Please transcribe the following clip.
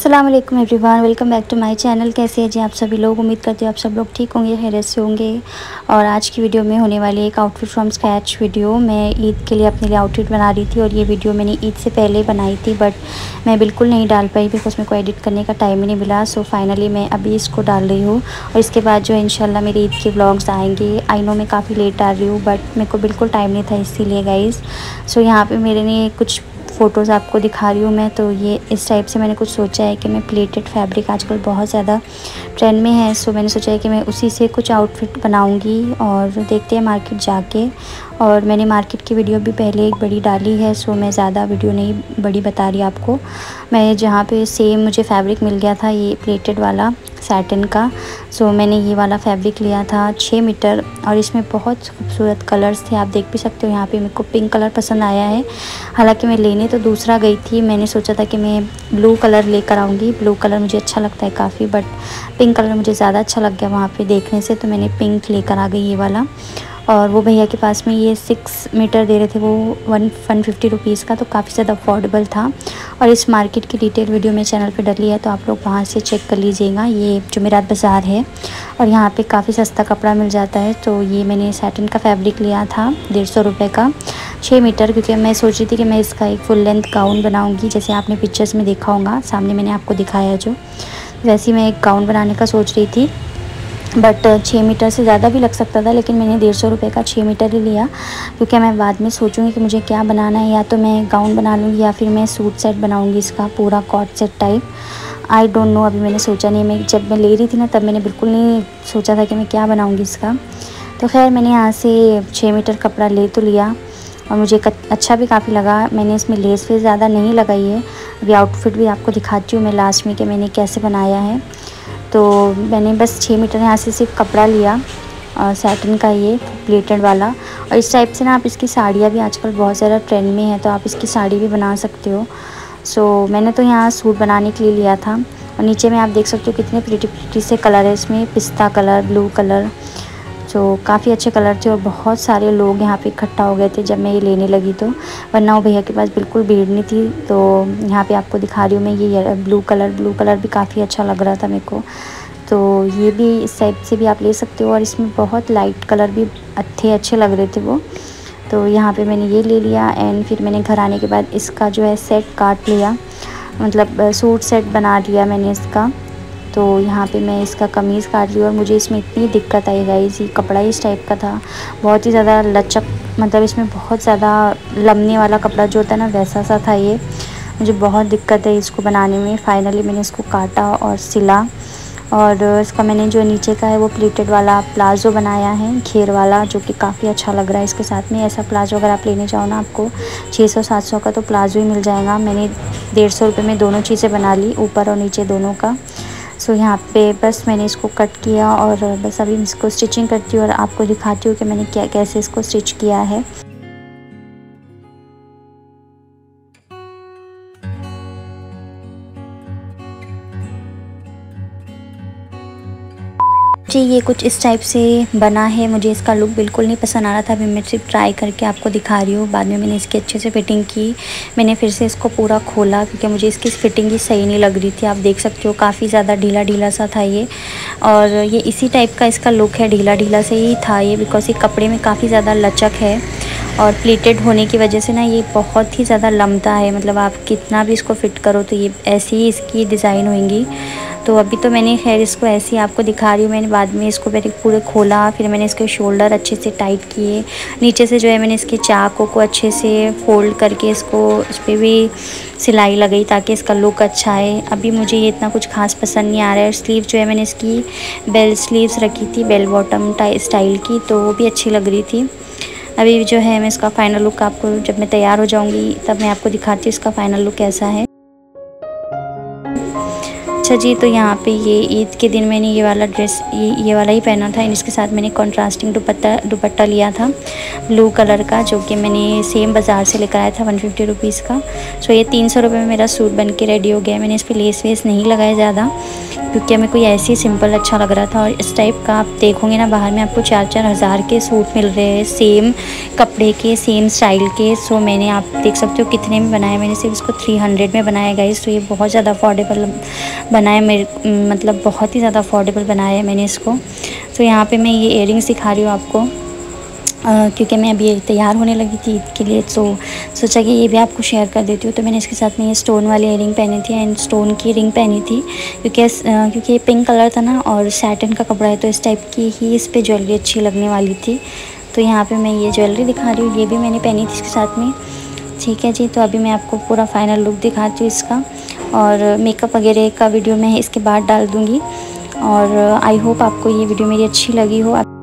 अस्सलाम वालेकुम everyone, welcome back to my channel. कैसे हैं जी आप सभी लोग। उम्मीद करती हूँ आप सब लोग ठीक होंगे, खैरियत से होंगे। और आज की वीडियो में होने वाली एक आउटफिट फ्रॉम स्क्रैच वीडियो। मैं ईद के लिए अपने लिए आउटफिट बना रही थी और ये वीडियो मैंने ईद से पहले बनाई थी, बट मैं बिल्कुल नहीं डाल पाई बिकॉज मेरे को एडिट करने का टाइम ही नहीं मिला। सो फाइनली मैं अभी इसको डाल रही हूँ और इसके बाद जो है इंशाल्लाह मेरे ईद के व्लॉग्स आएंगे। आई नो मैं काफ़ी लेट डाल रही हूँ बट मेरे को बिल्कुल टाइम नहीं था, इसीलिए गाइज़। सो यहाँ पर मेरे लिए कुछ फ़ोटोज़ आपको दिखा रही हूँ मैं। तो ये इस टाइप से मैंने कुछ सोचा है कि मैं प्लेटेड फैब्रिक आजकल बहुत ज़्यादा ट्रेंड में है, सो मैंने सोचा है कि मैं उसी से कुछ आउटफिट बनाऊँगी और देखते हैं मार्केट जाके। और मैंने मार्केट की वीडियो भी पहले एक बड़ी डाली है, सो मैं ज़्यादा वीडियो नहीं बड़ी बता रही आपको। मैं जहाँ पे सेम मुझे फैब्रिक मिल गया था ये प्लेटेड वाला सैटिन का, सो मैंने ये वाला फैब्रिक लिया था 6 मीटर और इसमें बहुत खूबसूरत कलर्स थे, आप देख भी सकते हो। यहाँ पे मेरे को पिंक कलर पसंद आया है, हालांकि मैं लेने तो दूसरा गई थी। मैंने सोचा था कि मैं ब्लू कलर लेकर आऊँगी, ब्लू कलर मुझे अच्छा लगता है काफ़ी, बट पिंक कलर मुझे ज़्यादा अच्छा लग गया वहाँ पे देखने से, तो मैंने पिंक लेकर आ गई ये वाला। और वो भैया के पास में ये 6 मीटर दे रहे थे वो 150 रुपीज़ का, तो काफ़ी ज़्यादा अफोर्डेबल था। और इस मार्केट की डिटेल वीडियो मेरे चैनल पे डली है, तो आप लोग वहाँ से चेक कर लीजिएगा। ये जुमेरात बाज़ार है और यहाँ पे काफ़ी सस्ता कपड़ा मिल जाता है। तो ये मैंने सैटिन का फैब्रिक लिया था 150 रुपये का 6 मीटर, क्योंकि मैं सोच रही थी कि मैं इसका एक फुल लेंथ गाउन बनाऊँगी, जैसे आपने पिक्चर्स में देखा होगा, सामने मैंने आपको दिखाया जो, वैसे मैं एक गाउन बनाने का सोच रही थी। बट 6 मीटर से ज़्यादा भी लग सकता था, लेकिन मैंने 150 रुपये का 6 मीटर ही लिया, क्योंकि मैं बाद में सोचूंगी कि मुझे क्या बनाना है, या तो मैं गाउन बना लूँगी या फिर मैं सूट सेट बनाऊँगी इसका पूरा cot set type. I don't know, अभी मैंने सोचा नहीं। मैं जब मैं ले रही थी ना तब मैंने बिल्कुल नहीं सोचा था कि मैं क्या बनाऊँगी इसका। तो खैर मैंने यहाँ से 6 मीटर कपड़ा ले तो लिया और मुझे अच्छा भी काफ़ी लगा। मैंने इसमें लेस वेस ज़्यादा नहीं लगाई है। अभी आउटफिट भी आपको दिखाती हूँ मैं लास्ट में कि मैंने कैसे बनाया है। तो मैंने बस 6 मीटर यहाँ से सिर्फ कपड़ा लिया सैटिन का, ये प्लेटेड वाला। और इस टाइप से ना आप इसकी साड़ियाँ भी आजकल बहुत ज़्यादा ट्रेंड में है, तो आप इसकी साड़ी भी बना सकते हो। सो मैंने तो यहाँ सूट बनाने के लिए लिया था। और नीचे में आप देख सकते हो कितने प्रिटी से कलर है इसमें, पिस्ता कलर, ब्लू कलर, जो काफ़ी अच्छे कलर थे। और बहुत सारे लोग यहाँ पे इकट्ठा हो गए थे जब मैं ये लेने लगी, तो वरना वो भैया के पास बिल्कुल भीड़ नहीं थी। तो यहाँ पे आपको दिखा रही हूँ मैं ये ब्लू कलर भी काफ़ी अच्छा लग रहा था मेरे को। तो ये भी इस टाइप से भी आप ले सकते हो, और इसमें बहुत लाइट कलर भी अच्छे लग रहे थे वो। तो यहाँ पे मैंने ये ले लिया एंड फिर मैंने घर आने के बाद इसका जो है सेट काट लिया, मतलब सूट सेट बना लिया मैंने इसका। तो यहाँ पे मैं इसका कमीज़ काट ली और मुझे इसमें इतनी दिक्कत आई गाइस, ये कपड़ा इस टाइप का था, बहुत ही ज़्यादा लचक, मतलब इसमें बहुत ज़्यादा लमने वाला कपड़ा जो होता है ना वैसा सा था ये। मुझे बहुत दिक्कत है इसको बनाने में। फाइनली मैंने इसको काटा और सिला, और इसका मैंने जो नीचे का है वो प्लीटेड वाला प्लाज़ो बनाया है, घेर वाला, जो कि काफ़ी अच्छा लग रहा है इसके साथ में। ऐसा प्लाज़ो अगर आप लेने जाओ ना आपको 600-700 का तो प्लाज़ो ही मिल जाएगा। मैंने 150 रुपये में दोनों चीज़ें बना ली, ऊपर और नीचे दोनों का। सो यहाँ पे बस मैंने इसको कट किया और बस अभी इसको स्टिचिंग करती हूँ और आपको दिखाती हूँ कि मैंने कैसे इसको स्टिच किया है। जी ये कुछ इस टाइप से बना है। मुझे इसका लुक बिल्कुल नहीं पसंद आ रहा था, अभी मैं सिर्फ ट्राई करके आपको दिखा रही हूँ। बाद में मैंने इसकी अच्छे से फ़िटिंग की, मैंने फिर से इसको पूरा खोला क्योंकि मुझे इसकी फ़िटिंग ही सही नहीं लग रही थी। आप देख सकते हो काफ़ी ज़्यादा ढीला सा था ये, और ये इसी टाइप का इसका लुक है, ढीला से ही था ये, बिकॉज ये कपड़े में काफ़ी ज़्यादा लचक है और प्लीटेड होने की वजह से ना ये बहुत ही ज़्यादा लमता है। मतलब आप कितना भी इसको फ़िट करो तो ये ऐसी ही इसकी डिज़ाइन होंगी। तो अभी तो मैंने खैर इसको ऐसे ही आपको दिखा रही हूँ। मैंने बाद में इसको पहले पूरे खोला, फिर मैंने इसके शोल्डर अच्छे से टाइट किए, नीचे से जो है मैंने इसके चाकों को अच्छे से फोल्ड करके इसको इस पर भी सिलाई लगाई ताकि इसका लुक अच्छा है। अभी मुझे ये इतना कुछ खास पसंद नहीं आ रहा है। स्लीव जो है मैंने इसकी बेल स्लीव्स रखी थी, बेल बॉटम स्टाइल की, तो वो भी अच्छी लग रही थी। अभी जो है मैं इसका फ़ाइनल लुक आपको, जब मैं तैयार हो जाऊँगी तब मैं आपको दिखाती हूँ इसका फ़ाइनल लुक कैसा है। अच्छा जी, तो यहाँ पे ये ईद के दिन मैंने ये वाला ड्रेस ये वाला ही पहना था। इसके साथ मैंने कॉन्ट्रास्टिंग दुपट्टा लिया था ब्लू कलर का, जो कि मैंने सेम बाज़ार से लेकर आया था 150 रुपीज़ का। सो ये 300 रुपये में मेरा सूट बन के रेडी हो गया। मैंने इस पर लेस वेस नहीं लगाया ज़्यादा, क्योंकि हमें कोई ऐसे ही सिंपल अच्छा लग रहा था। और इस टाइप का आप देखोगे ना बाहर में आपको 4-4 हज़ार के सूट मिल रहे हैं, सेम कपड़े के, सेम स्टाइल के। सो मैंने, आप देख सकते हो कितने में बनाया, मैंने सिर्फ इसको 300 में बनाया गाइस। तो ये बहुत ज़्यादा अफोर्डेबल बनाया मेरे, मतलब बहुत ही ज़्यादा अफोर्डेबल बनाया है मैंने इसको। तो यहाँ पे मैं ये इयररिंग्स दिखा रही हूँ आपको, क्योंकि मैं अभी तैयार होने लगी थी ईद के लिए, तो सोचा कि ये भी आपको शेयर कर देती हूँ। तो मैंने इसके साथ में ये स्टोन वाली इयररिंग पहनी थी एंड स्टोन की रिंग पहनी थी, क्योंकि ये पिंक कलर था ना और सैटिन का कपड़ा है, तो इस टाइप की ही इस पर ज्वेलरी अच्छी लगने वाली थी। तो यहाँ पे मैं ये ज्वेलरी दिखा रही हूँ, ये भी मैंने पहनी थी इसके साथ में। ठीक है जी, तो अभी मैं आपको पूरा फाइनल लुक दिखाती हूँ इसका, और मेकअप वगैरह का वीडियो मैं इसके बाद डाल दूँगी। और आई होप आपको ये वीडियो मेरी अच्छी लगी हो।